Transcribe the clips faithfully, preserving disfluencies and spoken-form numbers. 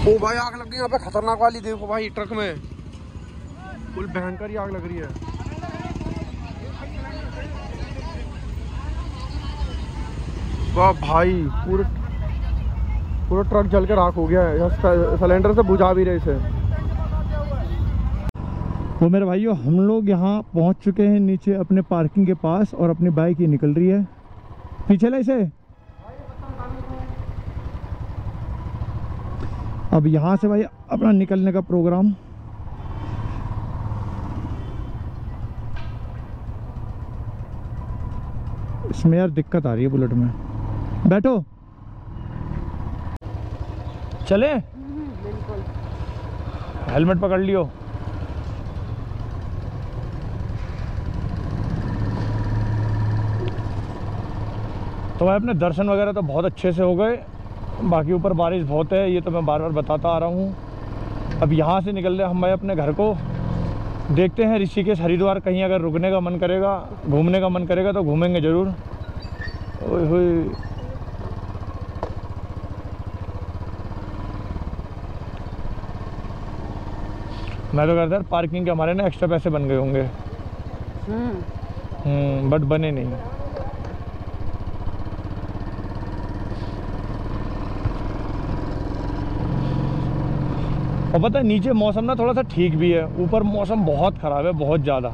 ओ भाई आग लग गई यहाँ पे, खतरनाक वाली। देखो भाई ट्रक में फुल भयंकर ही आग लग रही है। वाह भाई, पूरे पूरा ट्रक जल के राख हो गया है। सिलेंडर से बुझा भी रहे इसे। वो मेरे भाइयों, हम लोग यहाँ पहुँच चुके हैं नीचे अपने पार्किंग के पास, और अपनी बाइक ही निकल रही है। पीछे ले इसे। अब यहाँ से भाई अपना निकलने का प्रोग्राम। इसमें यार दिक्कत आ रही है बुलेट में। बैठो, चले। बिल्कुल। हेलमेट पकड़ लियो। तो भाई अपने दर्शन वगैरह तो बहुत अच्छे से हो गए। बाकी ऊपर बारिश बहुत है, ये तो मैं बार बार बताता आ रहा हूँ। अब यहाँ से निकल रहे हम भाई अपने घर को। देखते हैं ऋषिकेश हरिद्वार कहीं अगर रुकने का मन करेगा, घूमने का मन करेगा तो घूमेंगे ज़रूर। ओए होए, मैं तो कहता यार पार्किंग के हमारे ना एक्स्ट्रा पैसे बन गए होंगे। हम्म बट बने नहीं। और पता है नीचे मौसम ना थोड़ा सा ठीक भी है, ऊपर मौसम बहुत ख़राब है, बहुत ज़्यादा।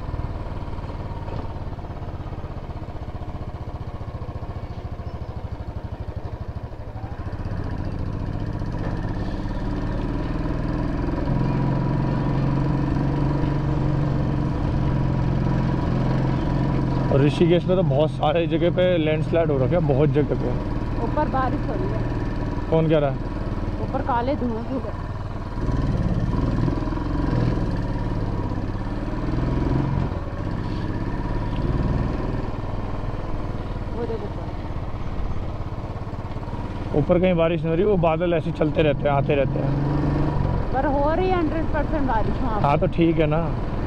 और ऋषिकेश में तो बहुत सारे जगह पे लैंडस्लाइड हो रखे हैं, बहुत जगह पे। ऊपर बारिश हो रही है। कौन कह रहा है? ऊपर काले धुआं हो गए। ऊपर कहीं बारिश नहीं हो रही, वो बादल ऐसे चलते रहते हैं, आते रहते हैं। पर हो रही है हंड्रेड परसेंट बारिश वहाँ। हाँ तो ठीक है ना।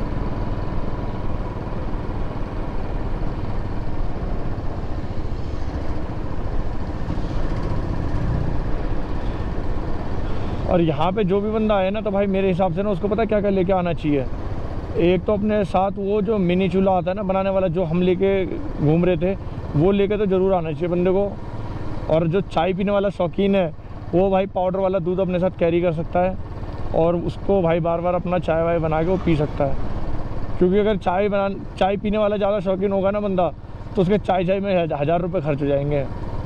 और यहाँ पे जो भी बंदा आए ना, तो भाई मेरे हिसाब से ना उसको पता क्या क्या लेके आना चाहिए। एक तो अपने साथ वो जो मिनी चूल्हा आता है ना बनाने वाला, जो हम लेके घूम रहे थे, वो लेके तो ज़रूर आना चाहिए बंदे को। और जो चाय पीने वाला शौकीन है, वो भाई पाउडर वाला दूध अपने साथ कैरी कर सकता है, और उसको भाई बार बार अपना चाय वाय बना के वो पी सकता है। क्योंकि अगर चाय बना चाय पीने वाला ज़्यादा शौकीन होगा ना बंदा, तो उसके चाय चाय में हज़ार रुपये खर्च हो जाएंगे।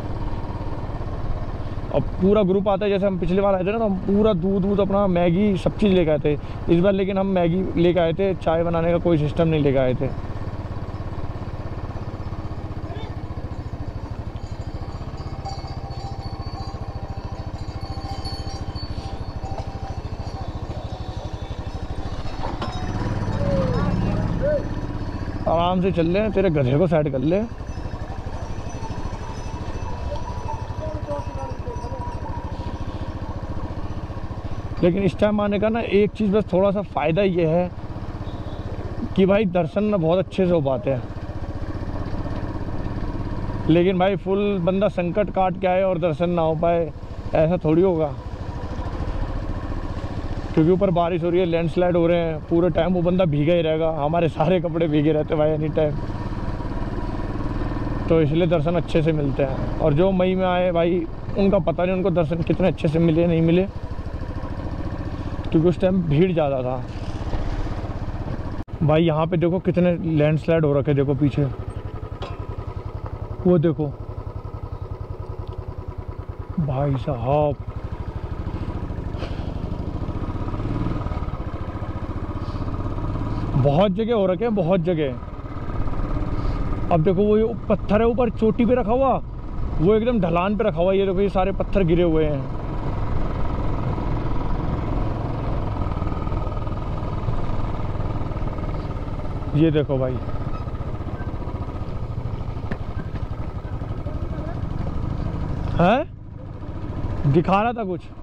और पूरा ग्रुप आता है, जैसे हम पिछली बार आए थे ना, तो हम पूरा दूध दूध अपना मैगी सब चीज़ लेके आए थे। इस बार लेकिन हम मैगी लेके आए थे, चाय बनाने का कोई सिस्टम नहीं लेके आए थे। आराम से चल ले, तेरे गधे को साइड कर ले। लेकिन इस टाइम आने का ना एक चीज़ बस थोड़ा सा फ़ायदा ये है कि भाई दर्शन ना बहुत अच्छे से हो पाते हैं। लेकिन भाई फुल बंदा संकट काट के आए और दर्शन ना हो पाए, ऐसा थोड़ी होगा। क्योंकि ऊपर बारिश हो रही है, लैंडस्लाइड हो रहे हैं, पूरे टाइम वो बंदा भीगा ही रहेगा। हमारे सारे कपड़े भीगे रहते भाई एनी टाइम। तो इसलिए दर्शन अच्छे से मिलते हैं। और जो मई में आए भाई, उनका पता नहीं उनको दर्शन कितने अच्छे से मिले नहीं मिले, क्योंकि उस टाइम भीड़ ज़्यादा था। भाई यहाँ पे देखो कितने लैंडस्लाइड हो रखे, देखो पीछे वो देखो भाई साहब। बहुत जगह हो रखे हैं, बहुत जगह। अब देखो वो ये पत्थर है ऊपर चोटी पे रखा हुआ, वो एकदम ढलान पे रखा हुआ। ये देखो ये सारे पत्थर गिरे हुए हैं। ये देखो भाई, है दिखा रहा था कुछ।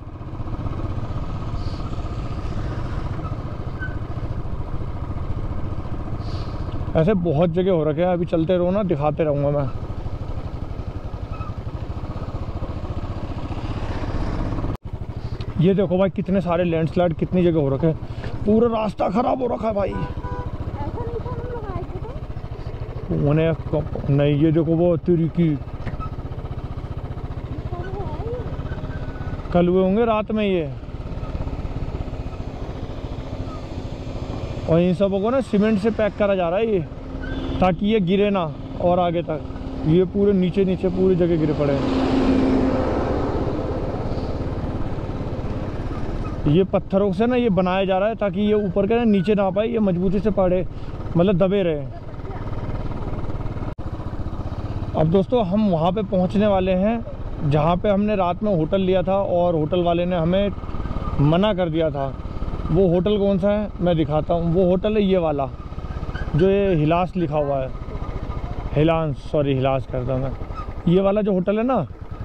ऐसे बहुत जगह हो रखे हैं। अभी चलते रहो ना, दिखाते रहूँगा मैं। ये देखो भाई कितने सारे लैंडस्लाइड कितनी जगह हो रखे हैं, पूरा रास्ता खराब हो रखा है भाई। ऐसा नहीं था हम लोग आए थे तो उन्हें कप- नहीं, ये देखो वो तेरी की कब हुआ है ये? कल हुए होंगे रात में ये। और इन सबों को ना सीमेंट से पैक करा जा रहा है ये, ताकि ये गिरे ना और आगे तक। ये पूरे नीचे नीचे पूरी जगह गिरे पड़े हैं। ये पत्थरों से ना ये बनाया जा रहा है ताकि ये ऊपर के ना नीचे ना पाए, ये मजबूती से पड़े, मतलब दबे रहे। अब दोस्तों हम वहाँ पे पहुँचने वाले हैं जहाँ पे हमने रात में होटल लिया था और होटल वाले ने हमें मना कर दिया था। वो होटल कौन सा है मैं दिखाता हूँ। वो होटल है ये वाला जो ये हिलास लिखा हुआ है, हिलांस, सॉरी हिलास करता मैं। ये वाला जो होटल है ना,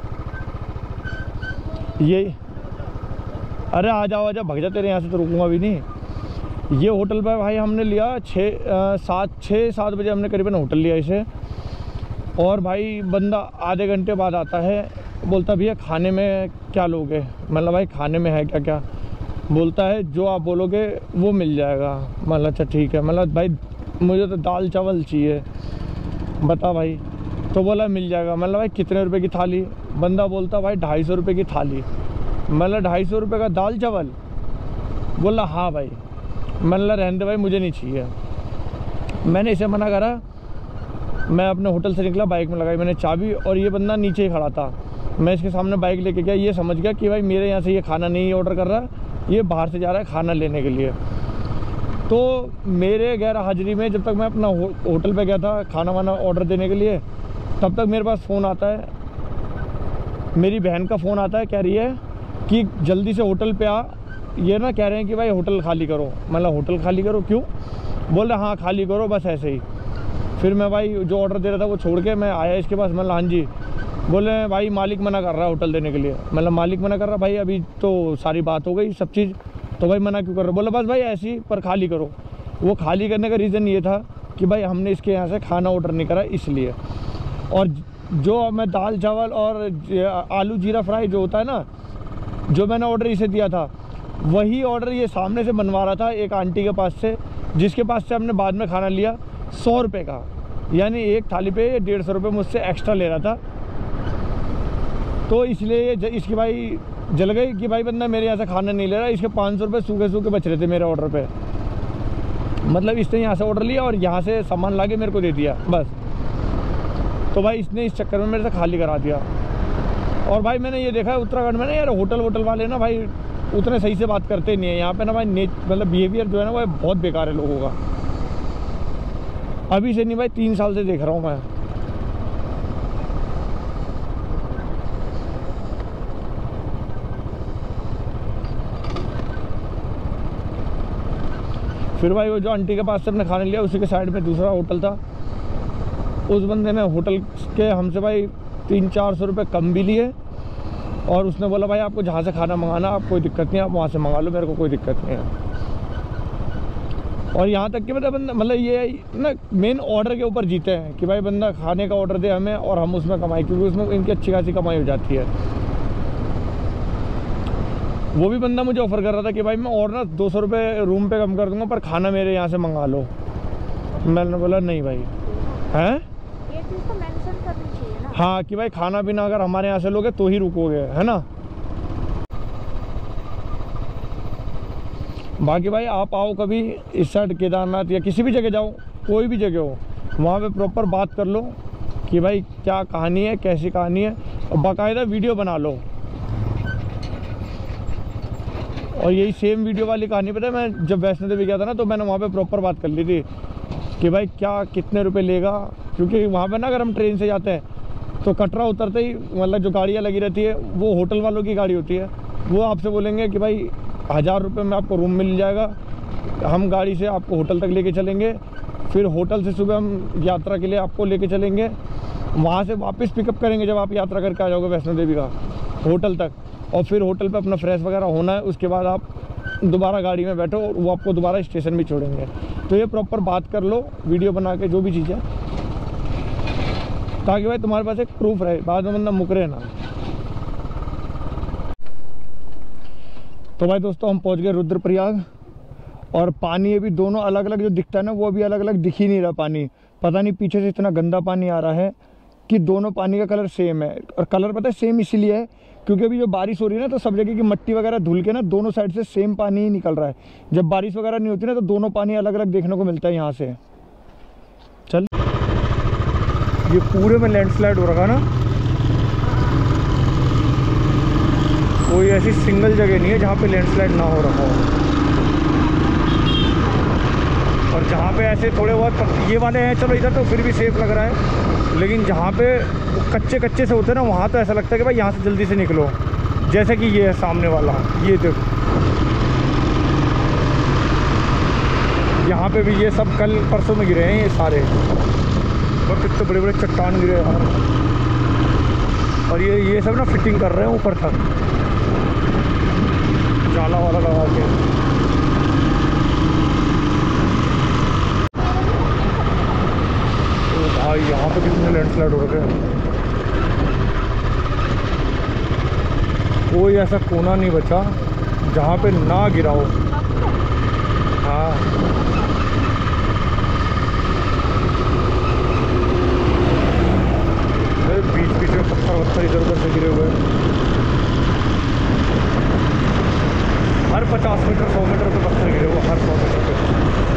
ये, अरे आ जाओ आ जाओ, भग जा, तेरे यहाँ से तो रुकूंगा भी नहीं। ये होटल पर भाई हमने लिया छः सात छः सात बजे हमने करीबन होटल लिया इसे। और भाई बंदा आधे घंटे बाद आता है, बोलता भैया खाने में क्या लोगे। मतलब भाई खाने में है क्या क्या, बोलता है जो आप बोलोगे वो मिल जाएगा। मतलब अच्छा ठीक है, मतलब भाई मुझे तो दाल चावल चाहिए, बता भाई। तो बोला मिल जाएगा। मतलब भाई कितने रुपए की थाली, बंदा बोलता भाई ढाई सौ रुपये की थाली। मतलब ढाई सौ रुपये का दाल चावल, बोला हाँ भाई। मतलब रहने दे भाई, मुझे नहीं चाहिए। मैंने इसे मना करा, मैं अपने होटल से निकला, बाइक में लगाई मैंने चाबी, और ये बंदा नीचे ही खड़ा था। मैं इसके सामने बाइक लेके गया, ये समझ गया कि भाई मेरे यहाँ से ये खाना नहीं ऑर्डर कर रहा, ये बाहर से जा रहा है खाना लेने के लिए। तो मेरे गैर हाजिरी में जब तक मैं अपना हो, होटल पे गया था खाना वाना ऑर्डर देने के लिए, तब तक मेरे पास फ़ोन आता है, मेरी बहन का फ़ोन आता है, कह रही है कि जल्दी से होटल पे आ, ये ना कह रहे हैं कि भाई होटल खाली करो। मतलब होटल खाली करो क्यों, बोल रहे हाँ खाली करो बस ऐसे ही। फिर मैं भाई जो ऑर्डर दे रहा था वो छोड़ के मैं आया इसके पास। मतलब हाँ जी, बोले भाई मालिक मना कर रहा है होटल देने के लिए। मतलब मालिक मना कर रहा, भाई अभी तो सारी बात हो गई सब चीज़, तो भाई मना क्यों कर रहे हो। बोला बस भाई ऐसी पर खाली करो। वो खाली करने का रीज़न ये था कि भाई हमने इसके यहाँ से खाना ऑर्डर नहीं करा इसलिए। और जो मैं दाल चावल और आलू जीरा फ्राई जो होता है ना, जो मैंने ऑर्डर इसे दिया था, वही ऑर्डर ये सामने से बनवा रहा था एक आंटी के पास से, जिसके पास से हमने बाद में खाना लिया सौ रुपये का। यानी एक थाली पे डेढ़ सौ रुपये मुझसे एक्स्ट्रा ले रहा था। तो इसलिए इसकी भाई जल गई कि भाई बंदा मेरे यहाँ से खाना नहीं ले रहा। इसके पाँच सौ रुपये सूखे सूखे बच रहे थे मेरे ऑर्डर पे। मतलब इसने यहाँ से ऑर्डर लिया और यहाँ से सामान ला के मेरे को दे दिया बस। तो भाई इसने इस चक्कर में मेरे से खाली करा दिया। और भाई मैंने ये देखा है उत्तराखंड में ना यार, होटल वोटल वाले ना भाई उतने सही से बात करते नहीं है। यहाँ पे ना भाई नेच मतलब बिहेवियर जो है ना वो बहुत बेकार है लोगों का। अभी से नहीं भाई, तीन साल से देख रहा हूँ मैं। फिर भाई वो जो आंटी के पास से अपने खाने लिया, उसी के साइड में दूसरा होटल था। उस बंदे ने होटल के हमसे भाई तीन चार सौ रुपये कम भी लिए। और उसने बोला भाई आपको जहाँ से खाना मंगाना आप कोई दिक्कत नहीं, आप वहाँ से मंगा लो, मेरे को कोई दिक्कत नहीं है। और यहाँ तक कि मतलब बंदा मतलब ये ना मेन ऑर्डर के ऊपर जीते हैं कि भाई बंदा खाने का ऑर्डर दे हमें और हम उसमें कमाई, क्योंकि उसमें इनकी अच्छी खासी कमाई हो जाती है। वो भी बंदा मुझे ऑफ़र कर रहा था कि भाई मैं और ना दो सौ रुपये रूम पे कम कर दूंगा पर खाना मेरे यहाँ से मंगा लो। मैंने बोला नहीं भाई। हैं ये चीज़ तो मेंशन करनी चाहिए ना। हाँ कि भाई खाना पीना अगर हमारे यहाँ से लोगे तो ही रुकोगे, है ना। बाकी भाई आप आओ कभी इस साइड केदारनाथ या किसी भी जगह जाओ, कोई भी जगह हो, वहाँ पे प्रॉपर बात कर लो कि भाई क्या कहानी है, कैसी कहानी है, और बाकायदा वीडियो बना लो। और यही सेम वीडियो वाली कहानी पता है, मैं जब वैष्णो देवी गया था ना तो मैंने वहाँ पे प्रॉपर बात कर ली थी कि भाई क्या कितने रुपए लेगा। क्योंकि वहाँ पे ना अगर हम ट्रेन से जाते हैं तो कटरा उतरते ही मतलब जो गाड़ियाँ लगी रहती है वो होटल वालों की गाड़ी होती है। वो आपसे बोलेंगे कि भाई हज़ार रुपये में आपको रूम मिल जाएगा, हम गाड़ी से आपको होटल तक लेके चलेंगे, फिर होटल से सुबह हम यात्रा के लिए आपको लेके चलेंगे, वहाँ से वापस पिकअप करेंगे जब आप यात्रा करके आ जाओगे वैष्णो देवी का होटल तक। और फिर होटल पे अपना फ्रेश वगैरह होना है, उसके बाद आप दोबारा गाड़ी में बैठो और वो आपको दोबारा स्टेशन भी छोड़ेंगे। तो ये प्रॉपर बात कर लो वीडियो बना के, जो भी चीज़ है, ताकि भाई तुम्हारे पास एक प्रूफ रहे, बाद में बंदा मुकरे ना। तो भाई दोस्तों हम पहुंच गए रुद्रप्रयाग, और पानी अभी दोनों अलग अलग जो दिखता है ना, वो अभी अलग अलग दिख ही नहीं रहा पानी। पता नहीं पीछे से इतना गंदा पानी आ रहा है कि दोनों पानी का कलर सेम है। और कलर पता है सेम इसलिए है क्योंकि अभी जो बारिश हो रही है ना, तो सब जगह की मिट्टी वगैरह धुल के ना दोनों साइड से सेम पानी ही निकल रहा है। जब बारिश वगैरह नहीं होती ना, तो दोनों पानी अलग अलग देखने को मिलता है यहाँ से। चल, ये पूरे में लैंडस्लाइड हो रखा ना, कोई ऐसी सिंगल जगह नहीं है जहाँ पे लैंडस्लाइड ना हो रखा हो। और जहाँ पे ऐसे थोड़े बहुत ये वाले हैं, चलो इधर तो फिर भी सेफ लग रहा है, लेकिन जहाँ पे कच्चे कच्चे से होते हैं ना, वहाँ तो ऐसा लगता है कि भाई यहाँ से जल्दी से निकलो। जैसे कि ये है सामने वाला, ये देखो, यहाँ पे भी ये सब कल परसों में गिरे हैं ये सारे, और कितने बड़े बड़े चट्टान गिरे हैं। और ये ये सब ना फिटिंग कर रहे हैं ऊपर तक, जाला वाला लगा के। भाई यहाँ पे कितने लैंडस्लाइड हो रखे हैं, कोई ऐसा कोना नहीं बचा जहाँ पे ना गिरा हो। हाँ, बीच बीच में पत्थर वत्थर इधर उधर से गिरे हुए हैं। हर पचास मीटर सौ मीटर पे पत्थर गिरे हुए, हर सौ मीटर पे।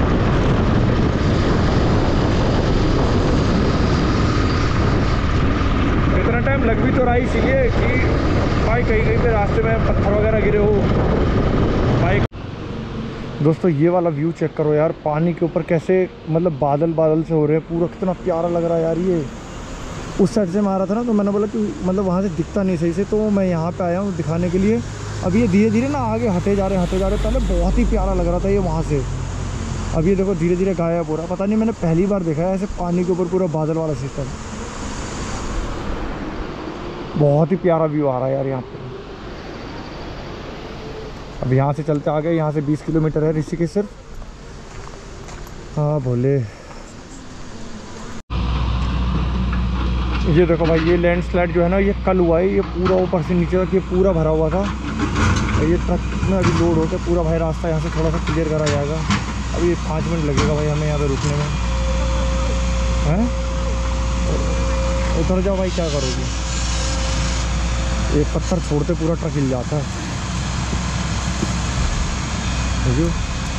इतना टाइम लग भी तो रहा है इसीलिए कि भाई कहीं कहीं पे रास्ते में पत्थर वगैरह गिरे हो। भाई दोस्तों ये वाला व्यू चेक करो यार, पानी के ऊपर कैसे मतलब बादल बादल से हो रहे हैं, पूरा कितना प्यारा लग रहा है यार। ये उस साइड से मैं आ रहा था ना, तो मैंने बोला कि मतलब वहाँ से दिखता नहीं सही से, तो मैं यहाँ पे आया हूँ दिखाने के लिए। अब ये धीरे धीरे ना आगे हटे जा रहे हटे जा रहे पहले बहुत ही प्यारा लग रहा था ये वहाँ से। अब ये देखो धीरे धीरे गायब हो रहा है। पता नहीं, मैंने पहली बार देखा है ऐसे पानी के ऊपर पूरा बादल वाला सिस्टम। बहुत ही प्यारा व्यू आ रहा है यार यहाँ पे। अब यहाँ से चलते आ गए, यहाँ से बीस किलोमीटर है ऋषिकेश सिर्फ। हाँ भोले, ये देखो भाई, ये लैंडस्लाइड जो है ना, ये कल हुआ है। ये पूरा ऊपर से नीचे तक ये पूरा भरा हुआ था। ये ट्रक में अभी लोड होकर पूरा भाई रास्ता यहाँ से थोड़ा सा क्लियर करा जाएगा। अभी पाँच मिनट लगेगा भाई हमें यहाँ पे रुकने में। हैं उतर जाओ भाई, क्या करोगे। एक पत्थर छोड़ते पूरा ट्रक हिल जाता है। देखिए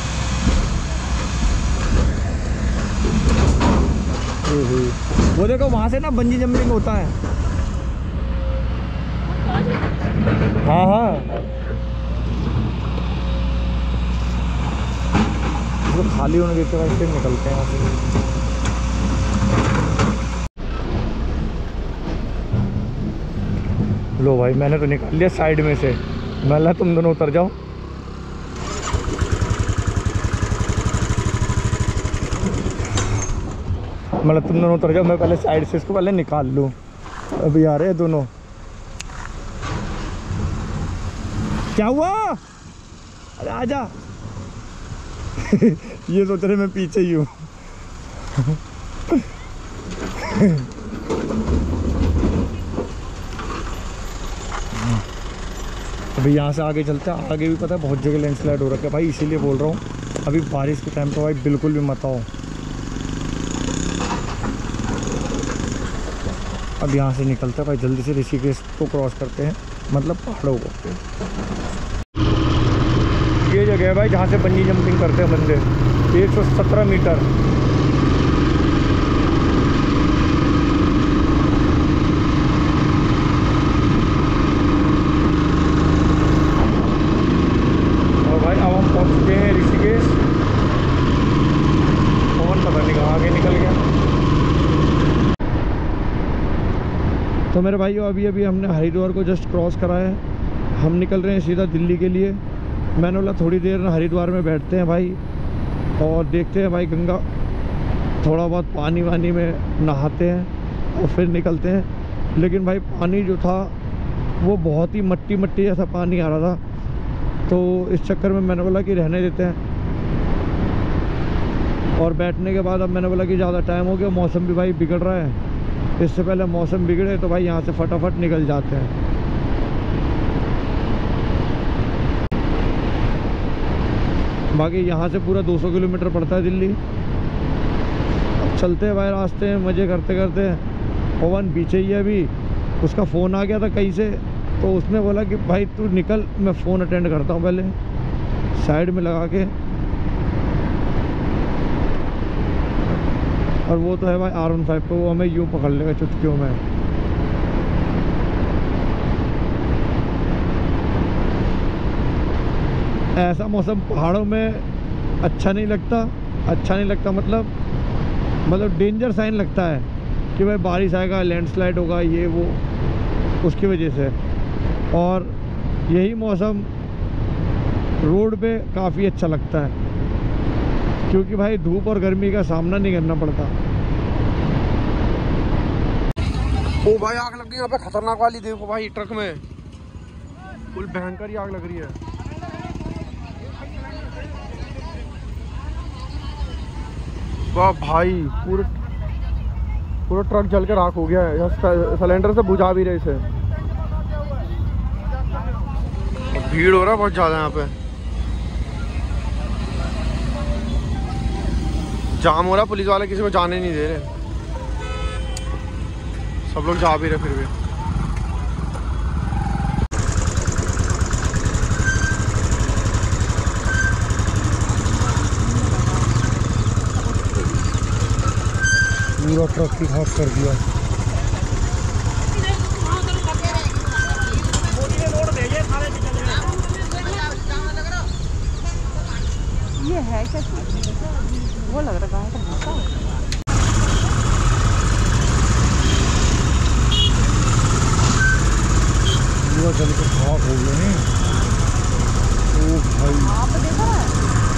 वो देखो, वहाँ से ना बंजी जंपिंग होता है। हाँ हाँ, तो खाली होने देते हैं, फिर निकलते हैं यहाँ से। लो भाई, मैंने तो निकाल लिया साइड में से। मैं ला तुम दोनों उतर जाओ। मतलब तुम दोनों उतर जाओ, मैं पहले साइड से इसको पहले निकाल लूँ। अभी आ रहे हैं दोनों। क्या हुआ? अरे आजा। ये सोच रहे मैं पीछे ही हूँ। अभी यहाँ से आगे चलते हैं। आगे भी पता है बहुत जगह लैंडस्लाइड हो रखा है भाई, इसीलिए बोल रहा हूँ अभी बारिश के टाइम पे भाई बिल्कुल भी मत आओ। अब यहाँ से निकलते हैं भाई जल्दी से, ऋषिकेश को क्रॉस करते हैं, मतलब पहाड़ों को। ये जगह है भाई जहाँ से बंजी जंपिंग करते हैं बंदे, एक सौ सत्रह मीटर। और भाई अब हम पहुँच चुके हैं ऋषिकेश। कौन पता नहीं कहाँ आगे निकल गया। तो मेरे भाइयों अभी अभी हमने हरिद्वार को जस्ट क्रॉस करा है। हम निकल रहे हैं सीधा दिल्ली के लिए। मैंने बोला थोड़ी देर हरिद्वार में बैठते हैं भाई और देखते हैं भाई गंगा, थोड़ा बहुत पानी वानी में नहाते हैं और फिर निकलते हैं। लेकिन भाई पानी जो था वो बहुत ही मट्टी मट्टी जैसा पानी आ रहा था, तो इस चक्कर में मैंने बोला कि रहने देते हैं। और बैठने के बाद अब मैंने बोला कि ज़्यादा टाइम हो गया, मौसम भी भाई बिगड़ रहा है, इससे पहले मौसम बिगड़े तो भाई यहाँ से फटाफट निकल जाते हैं। बाकी यहाँ से पूरा दो सौ किलोमीटर पड़ता है दिल्ली। अब चलते हैं भाई रास्ते में मज़े करते करते। पवन पीछे ही है, अभी उसका फ़ोन आ गया था कहीं से, तो उसने बोला कि भाई तू निकल, मैं फ़ोन अटेंड करता हूँ पहले, साइड में लगा के। और वो तो है भाई आर वन फाइव पे, वो हमें यूँ पकड़ लेगा चुटकियों में। ऐसा मौसम पहाड़ों में अच्छा नहीं लगता। अच्छा नहीं लगता मतलब मतलब डेंजर साइन लगता है कि भाई बारिश आएगा, लैंडस्लाइड होगा, ये वो, उसकी वजह से। और यही मौसम रोड पे काफ़ी अच्छा लगता है, क्योंकि भाई धूप और गर्मी का सामना नहीं करना पड़ता। ओ भाई आग लग गई यहाँ पे खतरनाक वाली, देखो भाई ट्रक में फुल भयंकर ही आग लग रही है। वाह भाई, पूरे पूरा ट्रक जल के राख हो गया है। यहाँ सिलेंडर से बुझा भी रहे इसे। भीड़ हो रहा है बहुत ज़्यादा यहाँ पे, जाम हो रहा, पुलिस वाले किसी को जाने नहीं दे रहे, सब लोग जा भी रहे फिर भी। पूरा ट्रक की खाक कर दिया। ये है क्या? वो लग रहा है भूसा। पूरा जल के खाक हो गया नहीं। ओ भाई आप देखा है?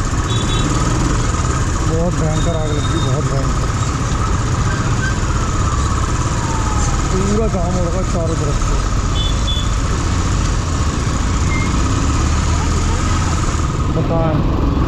बहुत भयंकर आग लगी, बहुत भयंकर। पूरा जाम हो रहा चारों तरफ से। बताएं